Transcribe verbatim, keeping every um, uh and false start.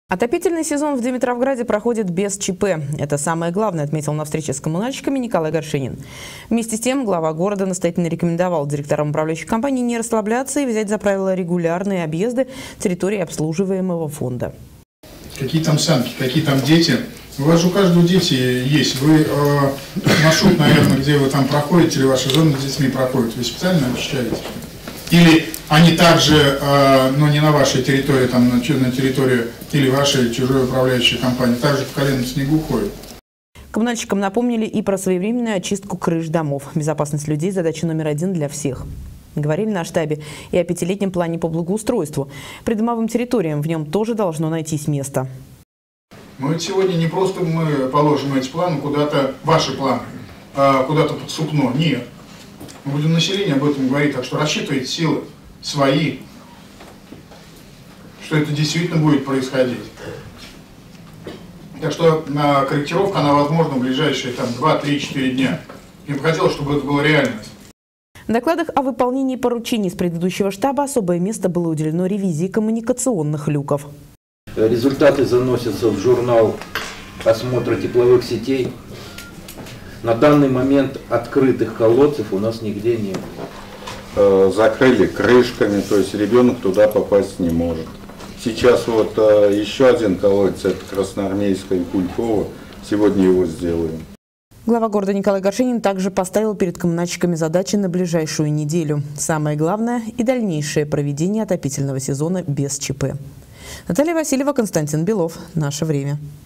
Отопительный сезон в Димитровграде проходит без ЧП. Это самое главное, отметил на встрече с коммунальщиками Николай Горшенин. Вместе с тем глава города настоятельно рекомендовал директорам управляющих компаний не расслабляться и взять за правило регулярные объезды территории обслуживаемого фонда. Какие там санки, какие там дети? У вас же у каждого дети есть. Вы э, маршрут, наверное, где вы там проходите, или ваша зона с детьми проходит, вы специально обещаете? Или они также, э, но не на вашей территории, там на, на территории или вашей чужой управляющей компании, также по колено в снегу ходят? Коммунальщикам напомнили и про своевременную очистку крыш домов. Безопасность людей – задача номер один для всех. Говорили на штабе и о пятилетнем плане по благоустройству. Придомовым территориям в нем тоже должно найтись место. Мы сегодня не просто мы положим эти планы куда-то, ваши планы, куда-то под сукно. Нет. Мы будем населению об этом говорить, так что рассчитывайте силы свои, что это действительно будет происходить. Так что корректировка, она возможна в ближайшие два, три, четыре дня. Я бы хотел, чтобы это была реальность. В докладах о выполнении поручений с предыдущего штаба особое место было уделено ревизии коммуникационных люков. Результаты заносятся в журнал осмотра тепловых сетей. На данный момент открытых колодцев у нас нигде нет. Закрыли крышками, то есть ребенок туда попасть не может. Сейчас вот еще один колодец, это Красноармейская и Кулькова. Сегодня его сделаем. Глава города Николай Горшенин также поставил перед коммунальщиками задачи на ближайшую неделю. Самое главное – и дальнейшее проведение отопительного сезона без ЧП. Наталья Васильева, Константин Белов. Наше время.